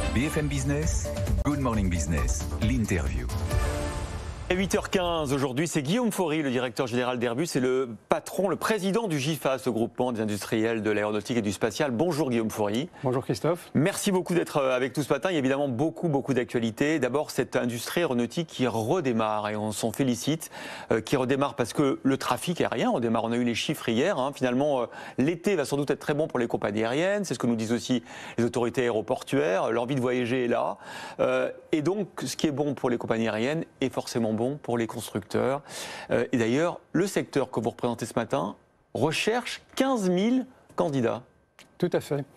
BFM Business, Good Morning Business, l'interview. À 8h15 aujourd'hui, c'est Guillaume Faury, le directeur général d'Airbus et le patron, le président du GIFA, ce groupement des industriels de l'aéronautique et du spatial. Bonjour Guillaume Faury. Bonjour Christophe. Merci beaucoup d'être avec nous ce matin. Il y a évidemment beaucoup d'actualités. D'abord, cette industrie aéronautique qui redémarre et on s'en félicite, qui redémarre parce que le trafic aérien redémarre. On a eu les chiffres hier. Finalement, l'été va sans doute être très bon pour les compagnies aériennes. C'est ce que nous disent aussi les autorités aéroportuaires. L'envie de voyager est là. Et donc, ce qui est bon pour les compagnies aériennes est forcément bon pour les constructeurs. Et d'ailleurs, le secteur que vous représentez ce matin recherche 15 000 candidats. Tout à fait.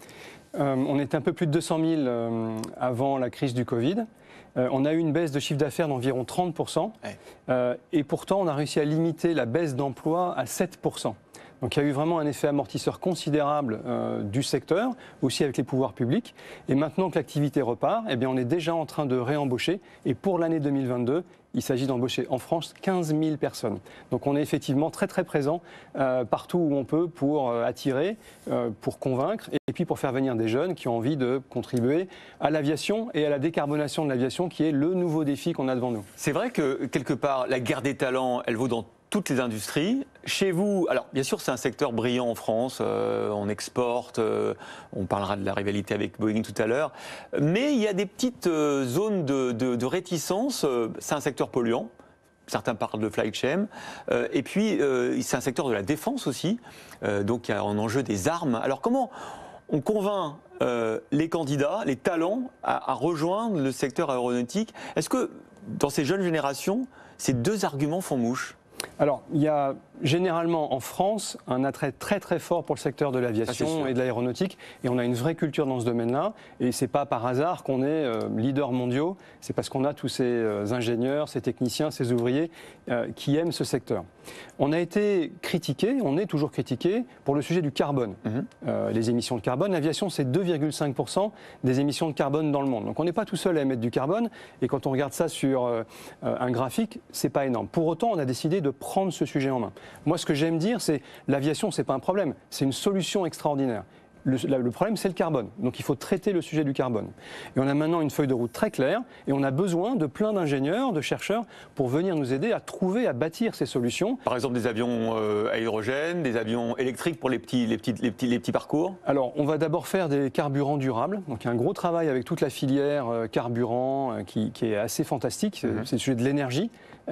On était un peu plus de 200 000 avant la crise du Covid. On a eu une baisse de chiffre d'affaires d'environ 30%. Ouais. Et pourtant, on a réussi à limiter la baisse d'emploi à 7%. Donc il y a eu vraiment un effet amortisseur considérable du secteur, aussi avec les pouvoirs publics. Et maintenant que l'activité repart, eh bien, on est déjà en train de réembaucher. Et pour l'année 2022, il s'agit d'embaucher en France 15 000 personnes. Donc on est effectivement très présent partout où on peut pour attirer, pour convaincre et puis pour faire venir des jeunes qui ont envie de contribuer à l'aviation et à la décarbonation de l'aviation qui est le nouveau défi qu'on a devant nous. C'est vrai que quelque part la guerre des talents, elle vaut dans toutes les industries. Chez vous, alors bien sûr c'est un secteur brillant en France, on exporte, on parlera de la rivalité avec Boeing tout à l'heure, mais il y a des petites zones de réticence, c'est un secteur polluant, certains parlent de flight shame, et puis c'est un secteur de la défense aussi, donc il y a un enjeu des armes. Alors comment on convainc les candidats, les talents à rejoindre le secteur aéronautique? Est-ce que dans ces jeunes générations, ces deux arguments font mouche? Alors, il y a généralement en France un attrait très fort pour le secteur de l'aviation et de l'aéronautique et on a une vraie culture dans ce domaine-là et c'est pas par hasard qu'on est leader mondiaux, c'est parce qu'on a tous ces ingénieurs, ces techniciens, ces ouvriers qui aiment ce secteur. On a été critiqué, on est toujours critiqué pour le sujet du carbone. Les émissions de carbone, l'aviation c'est 2,5% des émissions de carbone dans le monde. Donc on n'est pas tout seul à émettre du carbone et quand on regarde ça sur un graphique, c'est pas énorme. Pour autant, on a décidé de prendre ce sujet en main. Moi, ce que j'aime dire, c'est l'aviation, c'est pas un problème, c'est une solution extraordinaire. Le problème, c'est le carbone. Donc, il faut traiter le sujet du carbone. Et on a maintenant une feuille de route très claire et on a besoin de plein d'ingénieurs, de chercheurs pour venir nous aider à trouver, à bâtir ces solutions. Par exemple, des avions à hydrogène, des avions électriques pour les petits parcours. Alors, on va d'abord faire des carburants durables. Donc, il y a un gros travail avec toute la filière carburant qui est assez fantastique. C'est le sujet de l'énergie.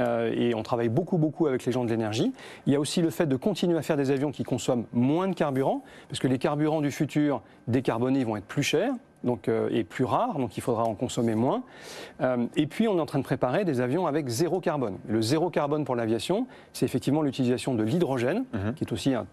Et on travaille beaucoup avec les gens de l'énergie. Il y a aussi le fait de continuer à faire des avions qui consomment moins de carburant, parce que les carburants du futur décarbonés vont être plus chers donc, et plus rares, donc il faudra en consommer moins. Et puis on est en train de préparer des avions avec zéro carbone. Le zéro carbone pour l'aviation, c'est effectivement l'utilisation de l'hydrogène, qui est aussi un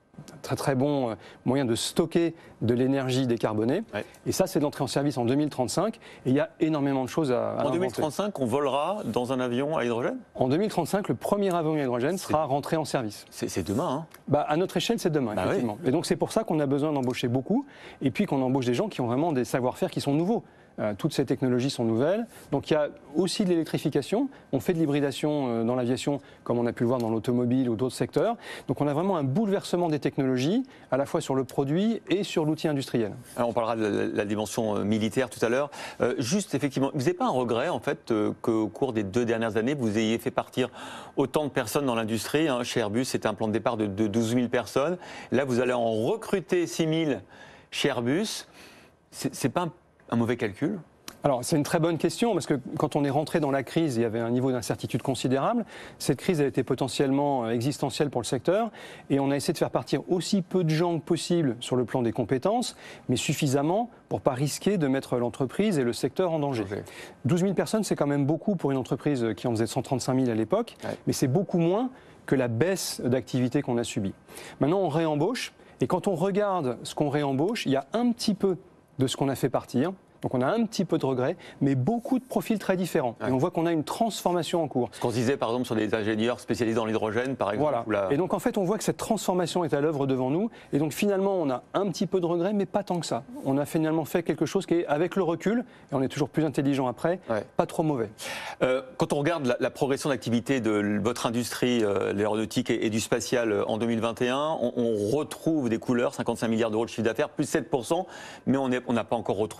très bon moyen de stocker de l'énergie décarbonée. Ouais. Et ça, c'est de l'entrée en service en 2035. Et il y a énormément de choses à inventer. En 2035, on volera dans un avion à hydrogène? En 2035, le premier avion à hydrogène sera rentré en service. C'est demain, hein? À notre échelle, c'est demain, effectivement. Oui. Et donc, c'est pour ça qu'on a besoin d'embaucher beaucoup. Et puis qu'on embauche des gens qui ont vraiment des savoir-faire qui sont nouveaux. Toutes ces technologies sont nouvelles. Donc il y a aussi de l'électrification. On fait de l'hybridation dans l'aviation, comme on a pu le voir dans l'automobile ou d'autres secteurs. Donc on a vraiment un bouleversement des technologies, à la fois sur le produit et sur l'outil industriel. Alors on parlera de la dimension militaire tout à l'heure. Juste, effectivement, vous n'avez pas un regret, en fait, qu'au cours des 2 dernières années, vous ayez fait partir autant de personnes dans l'industrie, hein. Chez Airbus, c'était un plan de départ de 12 000 personnes. Là, vous allez en recruter 6 000 chez Airbus. C'est pas un mauvais calcul? Alors, c'est une très bonne question, parce que quand on est rentré dans la crise, il y avait un niveau d'incertitude considérable. Cette crise a été potentiellement existentielle pour le secteur, et on a essayé de faire partir aussi peu de gens que possible sur le plan des compétences, mais suffisamment pour ne pas risquer de mettre l'entreprise et le secteur en danger. 12 000 personnes, c'est quand même beaucoup pour une entreprise qui en faisait 135 000 à l'époque, mais c'est beaucoup moins que la baisse d'activité qu'on a subie. Maintenant, on réembauche, et quand on regarde ce qu'on réembauche, il y a un petit peu de ce qu'on a fait partir. Donc on a un petit peu de regrets, mais beaucoup de profils très différents. Ouais. Et on voit qu'on a une transformation en cours. Ce qu'on se disait par exemple sur des ingénieurs spécialisés dans l'hydrogène, par exemple. Voilà. Et donc en fait on voit que cette transformation est à l'œuvre devant nous. Et donc finalement on a un petit peu de regrets, mais pas tant que ça. On a finalement fait quelque chose qui est avec le recul, et on est toujours plus intelligent après, pas trop mauvais. Quand on regarde la progression d'activité de votre industrie, l'aéronautique et du spatial en 2021, on retrouve des couleurs, 55 milliards d'euros de chiffre d'affaires, plus 7%, mais on n'a pas encore retrouvé le niveau d'avant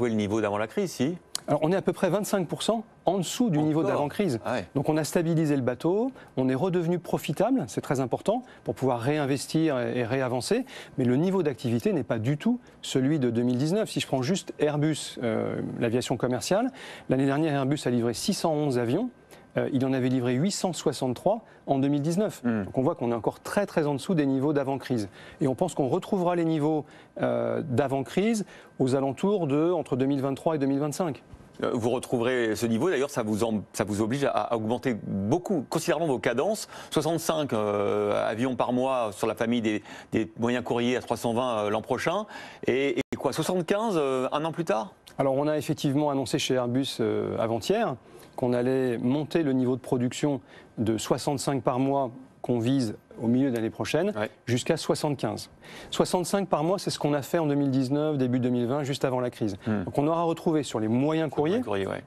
d'avant la crise, si? Alors, on est à peu près 25% en dessous du niveau d'avant-crise. Ah ouais. Donc on a stabilisé le bateau, on est redevenu profitable, c'est très important pour pouvoir réinvestir et réavancer, mais le niveau d'activité n'est pas du tout celui de 2019. Si je prends juste Airbus, l'aviation commerciale, l'année dernière Airbus a livré 611 avions. Il en avait livré 863 en 2019. Donc on voit qu'on est encore très très en dessous des niveaux d'avant-crise. Et on pense qu'on retrouvera les niveaux d'avant-crise aux alentours de entre 2023 et 2025. Vous retrouverez ce niveau, d'ailleurs ça vous oblige à augmenter considérablement vos cadences. 65 avions par mois sur la famille des moyens courriers à 320 l'an prochain. Et quoi, 75 un an plus tard? Alors on a effectivement annoncé chez Airbus avant-hier qu'on allait monter le niveau de production de 65 par mois qu'on vise au milieu de l'année prochaine, jusqu'à 75. 65 par mois, c'est ce qu'on a fait en 2019, début 2020, juste avant la crise. Donc on aura retrouvé sur les moyens courriers,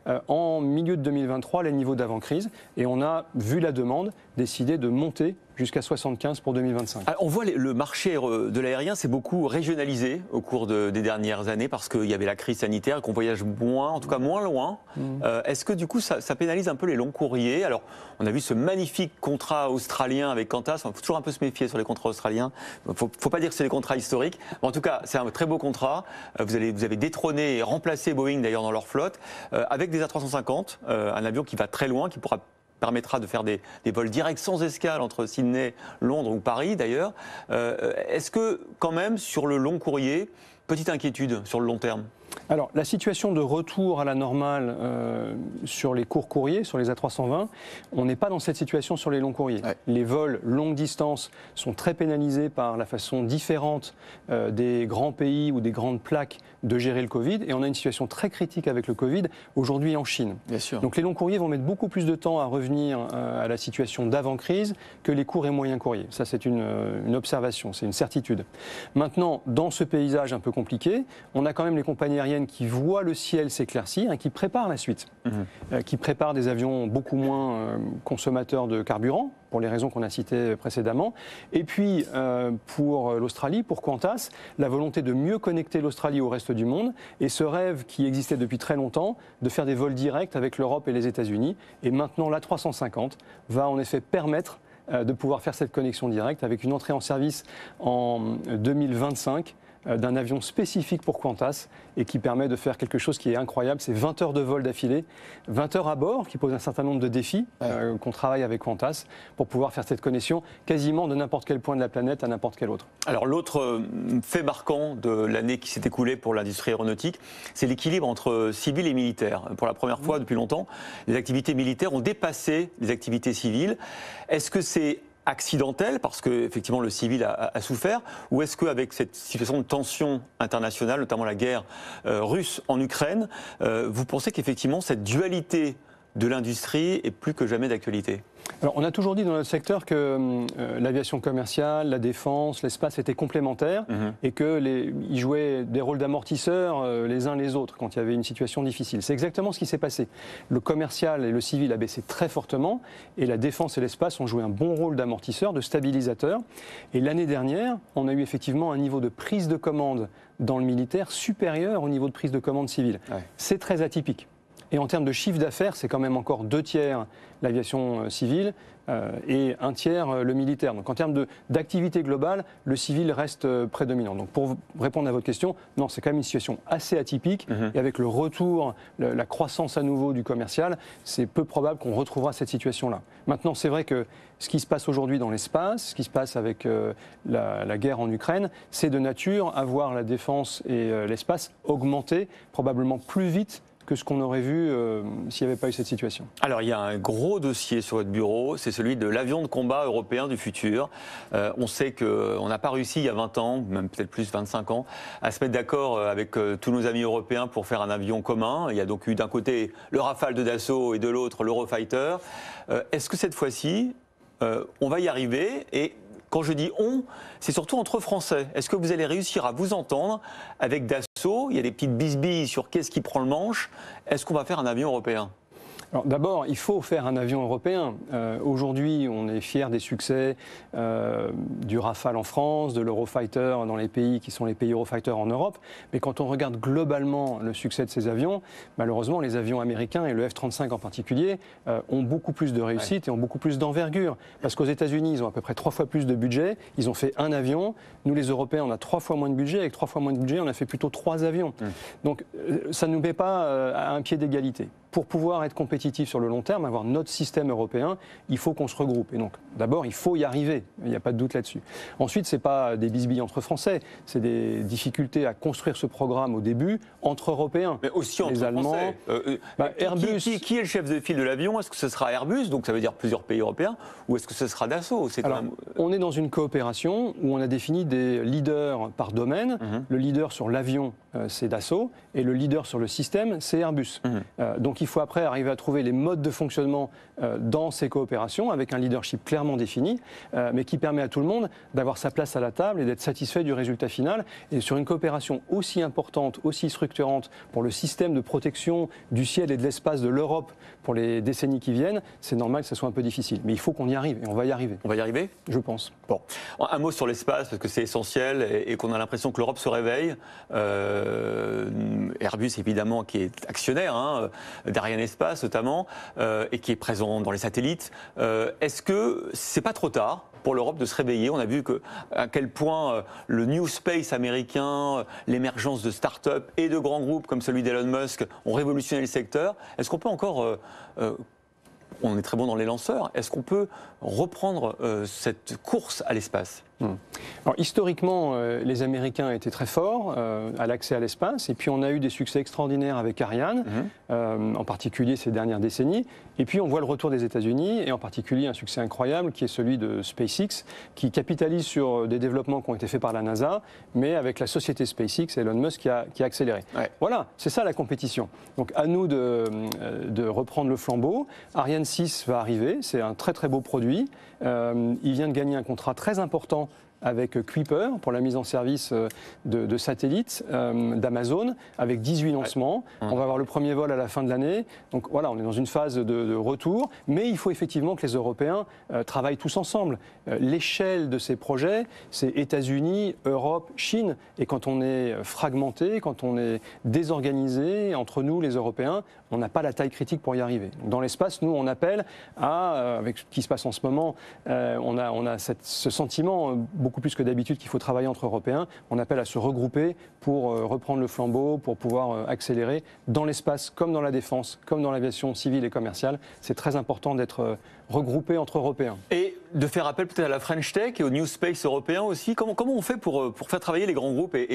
en milieu de 2023, les niveaux d'avant-crise, et on a, vu la demande, décidé de monter jusqu'à 75 pour 2025. Alors, on voit le marché de l'aérien s'est beaucoup régionalisé au cours des dernières années parce qu'il y avait la crise sanitaire et qu'on voyage moins, en tout cas moins loin. Est-ce que du coup ça pénalise un peu les longs courriers? Alors on a vu ce magnifique contrat australien avec Qantas. Il faut toujours un peu se méfier sur les contrats australiens. Il ne faut pas dire que c'est des contrats historiques. Mais en tout cas, c'est un très beau contrat. Vous avez détrôné et remplacé Boeing d'ailleurs dans leur flotte avec des A350, un avion qui va très loin, qui permettra de faire des vols directs sans escale entre Sydney, Londres ou Paris d'ailleurs. Est-ce que quand même sur le long courrier, petite inquiétude sur le long terme? Alors, la situation de retour à la normale sur les courts courriers, sur les A320, on n'est pas dans cette situation sur les longs courriers. Les vols longue distance sont très pénalisés par la façon différente des grands pays ou des grandes plaques de gérer le Covid. Et on a une situation très critique avec le Covid aujourd'hui en Chine. Bien sûr. Donc les longs courriers vont mettre beaucoup plus de temps à revenir à la situation d'avant-crise que les courts et moyens courriers. Ça, c'est une observation, c'est une certitude. Maintenant, dans ce paysage un peu compliqué, on a quand même les compagnies aériennes qui voient le ciel s'éclaircir, qui préparent la suite, qui préparent des avions beaucoup moins consommateurs de carburant, pour les raisons qu'on a citées précédemment. Et puis, pour l'Australie, pour Qantas, la volonté de mieux connecter l'Australie au reste du monde, et ce rêve qui existait depuis très longtemps, de faire des vols directs avec l'Europe et les États-Unis. Et maintenant, l'A350 va en effet permettre de pouvoir faire cette connexion directe avec une entrée en service en 2025 d'un avion spécifique pour Qantas et qui permet de faire quelque chose qui est incroyable, c'est 20 heures de vol d'affilée, 20 heures à bord qui pose un certain nombre de défis qu'on travaille avec Qantas pour pouvoir faire cette connexion quasiment de n'importe quel point de la planète à n'importe quel autre. Alors l'autre fait marquant de l'année qui s'est écoulée pour l'industrie aéronautique, c'est l'équilibre entre civil et militaire. Pour la première fois depuis longtemps, les activités militaires ont dépassé les activités civiles. Est-ce que c'est accidentelle, parce que effectivement le civil a souffert, ou est-ce qu'avec cette situation de tension internationale, notamment la guerre russe en Ukraine, vous pensez qu'effectivement cette dualité de l'industrie est plus que jamais d'actualité? Alors, on a toujours dit dans notre secteur que l'aviation commerciale, la défense, l'espace étaient complémentaires et qu'ils jouaient des rôles d'amortisseurs les uns les autres quand il y avait une situation difficile. C'est exactement ce qui s'est passé. Le commercial et le civil a baissé très fortement et la défense et l'espace ont joué un bon rôle d'amortisseur, de stabilisateur. Et l'année dernière, on a eu effectivement un niveau de prise de commande dans le militaire supérieur au niveau de prise de commande civile. C'est très atypique. Et en termes de chiffre d'affaires, c'est quand même encore 2/3 l'aviation civile et 1/3 le militaire. Donc en termes d'activité globale, le civil reste prédominant. Donc pour répondre à votre question, non, c'est quand même une situation assez atypique. Et avec le retour, la croissance à nouveau du commercial, c'est peu probable qu'on retrouvera cette situation-là. Maintenant, c'est vrai que ce qui se passe aujourd'hui dans l'espace, ce qui se passe avec la guerre en Ukraine, c'est de nature à voir la défense et l'espace augmenter probablement plus vite que ce qu'on aurait vu s'il n'y avait pas eu cette situation. Alors il y a un gros dossier sur votre bureau, c'est celui de l'avion de combat européen du futur. On sait qu'on n'a pas réussi il y a 20 ans, même peut-être plus 25 ans, à se mettre d'accord avec tous nos amis européens pour faire un avion commun. Il y a donc eu d'un côté le Rafale de Dassault et de l'autre l'Eurofighter. Est-ce que cette fois-ci, on va y arriver? Et quand je dis on, c'est surtout entre Français. Est-ce que vous allez réussir à vous entendre avec Dassault? Il y a des petites bisbilles sur qu'est-ce qui prend le manche. Est-ce qu'on va faire un avion européen? Alors d'abord, il faut faire un avion européen. Aujourd'hui, on est fiers des succès du Rafale en France, de l'Eurofighter dans les pays qui sont les pays Eurofighter en Europe. Mais quand on regarde globalement le succès de ces avions, malheureusement, les avions américains et le F-35 en particulier ont beaucoup plus de réussite et ont beaucoup plus d'envergure. Parce qu'aux États-Unis, ils ont à peu près 3 fois plus de budget. Ils ont fait un avion. Nous, les Européens, on a 3 fois moins de budget. Avec 3 fois moins de budget, on a fait plutôt 3 avions. Donc, ça ne nous met pas à un pied d'égalité. Pour pouvoir être compétitif sur le long terme, avoir notre système européen, il faut qu'on se regroupe. Et donc, d'abord, il faut y arriver. Il n'y a pas de doute là-dessus. Ensuite, ce n'est pas des bisbilles entre Français. C'est des difficultés à construire ce programme au début entre Européens. Mais aussi entre les Allemands. Airbus. Qui est le chef de file de l'avion? Est-ce que ce sera Airbus, donc ça veut dire plusieurs pays européens, ou est-ce que ce sera Dassault? On est dans une coopération où on a défini des leaders par domaine. Le leader sur l'avion, c'est Dassault, et le leader sur le système, c'est Airbus. Donc il faut après arriver à trouver les modes de fonctionnement dans ces coopérations avec un leadership clairement défini, mais qui permet à tout le monde d'avoir sa place à la table et d'être satisfait du résultat final. Et sur une coopération aussi importante, aussi structurante pour le système de protection du ciel et de l'espace de l'Europe pour les décennies qui viennent, c'est normal que ça soit un peu difficile. Mais il faut qu'on y arrive, et on va y arriver. On va y arriver? Je pense. Bon. Un mot sur l'espace, parce que c'est essentiel et qu'on a l'impression que l'Europe se réveille. Airbus, évidemment, qui est actionnaire d'Arianespace notamment, et qui est présent dans les satellites. Est-ce que c'est pas trop tard pour l'Europe de se réveiller? On a vu à quel point le New Space américain, l'émergence de start-up et de grands groupes comme celui d'Elon Musk ont révolutionné le secteur. Est-ce qu'on peut encore... on est très bon dans les lanceurs. Est-ce qu'on peut reprendre cette course à l'espace? Alors, historiquement, les Américains étaient très forts à l'accès à l'espace, et puis on a eu des succès extraordinaires avec Ariane, en particulier ces dernières décennies. Et puis on voit le retour des États-Unis, et en particulier un succès incroyable qui est celui de SpaceX, qui capitalise sur des développements qui ont été faits par la NASA, mais avec la société SpaceX, Elon Musk, qui a accéléré. Ouais. Voilà, c'est ça la compétition. Donc à nous de reprendre le flambeau. Ariane 6 va arriver, c'est un très très beau produit. Il vient de gagner un contrat très important avec Kuiper pour la mise en service de satellites d'Amazon, avec 18 lancements. On va avoir le premier vol à la fin de l'année. Donc voilà, on est dans une phase de retour, mais il faut effectivement que les Européens travaillent tous ensemble. L'échelle de ces projets, c'est États-Unis, Europe, Chine. Et quand on est fragmenté, quand on est désorganisé, entre nous, les Européens, on n'a pas la taille critique pour y arriver. Donc dans l'espace, nous, on appelle à, avec ce qui se passe en ce moment, on a ce sentiment, beaucoup plus que d'habitude, qu'il faut travailler entre Européens. On appelle à se regrouper pour reprendre le flambeau, pour pouvoir accélérer dans l'espace, comme dans la défense, comme dans l'aviation civile et commerciale. C'est très important d'être regroupés entre Européens. Et de faire appel peut-être à la French Tech et au New Space européen aussi. Comment on fait pour faire travailler les grands groupes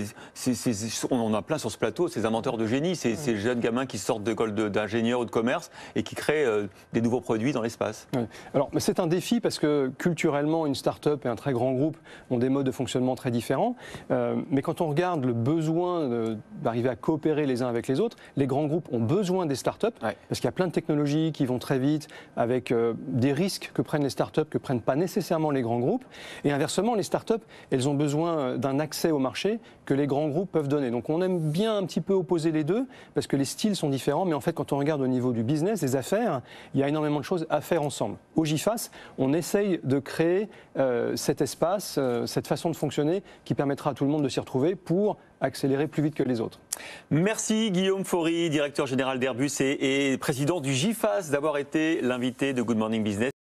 on en a plein sur ce plateau, ces inventeurs de génie, ces jeunes gamins qui sortent d'écoles d'ingénieurs ou de commerce et qui créent des nouveaux produits dans l'espace? Oui. Alors, c'est un défi parce que culturellement, une start-up et un très grand groupe ont des modes de fonctionnement très différents. Mais quand on regarde le besoin d'arriver à coopérer les uns avec les autres, les grands groupes ont besoin des start-up parce qu'il y a plein de technologies qui vont très vite avec des risques que prennent les start-up que prennent pas nécessairement les grands groupes. Et inversement, les start-up, elles ont besoin d'un accès au marché que les grands groupes peuvent donner. Donc on aime bien un petit peu opposer les deux parce que les styles sont différents. Mais en fait, quand on regarde au niveau du business, des affaires, il y a énormément de choses à faire ensemble. Au GIFAS, on essaye de créer cet espace, cette façon de fonctionner qui permettra à tout le monde de s'y retrouver pour accélérer plus vite que les autres. Merci Guillaume Faury, directeur général d'Airbus et président du GIFAS, d'avoir été l'invité de Good Morning Business.